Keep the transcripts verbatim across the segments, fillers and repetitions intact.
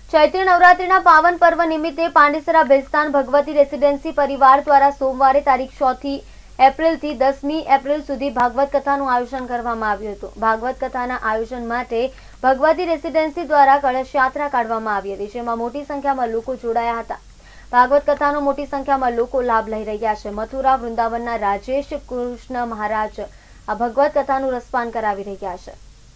चैत्र नवरात्रिना पावन पर्व निमित्ते પાંડેસરા બેસ્તાન ભગવતી રેસિડેન્સી પરિવાર દ્વારા સોમવારે તારીખ ચોથી એપ્રિલથી દસમી એપ્રિલ સુધી ભાગવત કથાનું આયોજન કરવામાં આવ્યું હતું। ભાગવત કથાના આયોજન માટે ભગવતી રેસિડેન્સી દ્વારા કળશ યાત્રા કાઢવામાં આવી હતી, જેમાં મોટી સંખ્યામાં લોકો જોડાયા હતા। ભાગવત કથાનો મોટી સંખ્યામાં લોકો લાભ લઈ રહ્યા છે। મથુરા વૃંદાવનના રાજેશ કૃષ્ણ મહારાજ આ ભગવત કથાનું રસપાન કરાવી રહ્યા છે।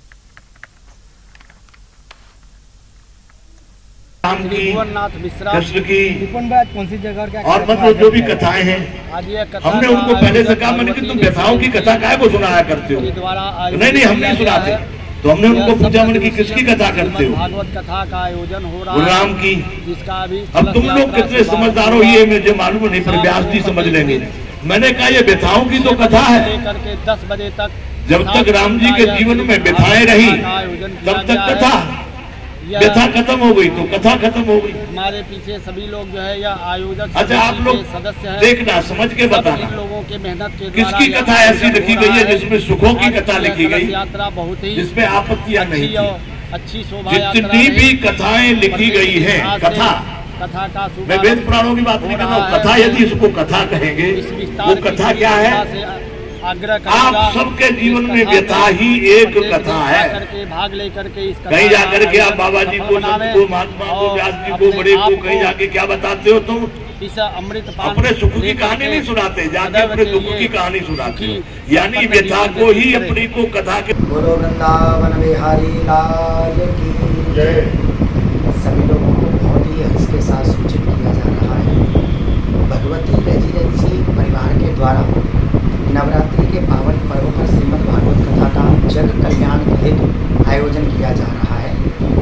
राम की, कृष्ण की कौन सी जगह और मतलब जो भी कथाएं हैं, हमने उनको पहले से कहा मैंने कि तुम व्यथाओं की कथा काहे को सुनाया करते हो? नहीं नहीं हम नहीं सुनाते। तो हमने उनको पूछा मैंने कि किसकी कथा करते हो? भागवत कथा का आयोजन हो रहा है राम की। जिसका अभी अब तुम लोग कितने समझदार हो ये मुझे मालूम नहीं, पर व्यास जी समझ लेंगे। मैंने कहा ये व्यथाओं की तो कथा है, लेकर के दस बजे तक जब तक राम जी के जीवन में व्यथाएं रही तब तक कथा, व्यथा खत्म हो गई तो कथा खत्म हो गई। हमारे पीछे सभी लोग जो है या आयोजक अच्छा आप लोग सदस्य हैं, देखना समझ के बताना लोगों के मेहनत के किसकी कथा ऐसी लिखी गई है जिसमें सुखों की कथा लिखी गई, यात्रा बहुत ही जिसमें आपत्तियां नहीं थी। अच्छी शोभा जितनी भी कथाएं लिखी गई है, कथा कथा का मैं वेद पुराणों की बात नहीं कर रहा हूँ, कथा यदि इसको कथा कहेंगे वो कथा क्या है? आप सबके जीवन में व्यथा ही एक कथा है। भाग लेकर के इस कहीं जाकर के आप बाबा जी को, संत को, महात्मा को, व्यास जी को, बड़े को कहीं जाके क्या बताते हो तुम? इस अमृत अपने सुख की कहानी नहीं सुनाते, जाके अपने दुख की कहानी सुनाते हो, यानी व्यथा को ही अपनी को कथा के। बोलो वृंदावन बिहारी लाल की जय। सभी लोगों को बहुत ही हर्ष के साथ सूचित किया जा रहा है, भगवती रेजिडेंसी परिवार के द्वारा नवरात्रि के पावन पर्व पर श्रीमद् भागवत कथा का जग कल्याण हेतु आयोजन किया जा रहा है,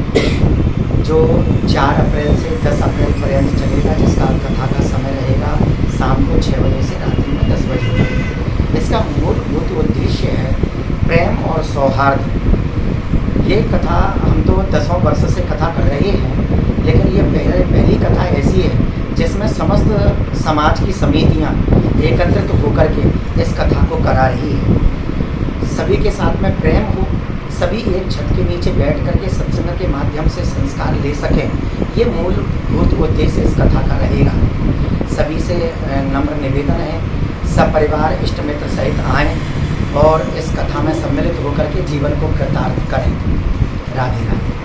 जो चार अप्रैल से दस अप्रैल पर्यंत चलेगा, जिसका कथा का समय रहेगा शाम को छः बजे से रात्रि में दस बजे। इसका मूलभूत उद्देश्य है प्रेम और सौहार्द। ये कथा हम तो दसों वर्ष से कथा कर रहे हैं, लेकिन ये पहले पहली कथा ऐसी है जिसमें समस्त समाज की समितियाँ एकत्रित होकर के इस कथा को करा रही है। सभी के साथ में प्रेम हो, सभी एक छत के नीचे बैठ कर के सत्संग के माध्यम से संस्कार ले सकें, ये मूलभूत उद्देश्य इस कथा का रहेगा। सभी से नम्र निवेदन है सब परिवार इष्ट मित्र सहित आएँ और इस कथा में सम्मिलित होकर के जीवन को कृतार्थ करें। राधे राधे।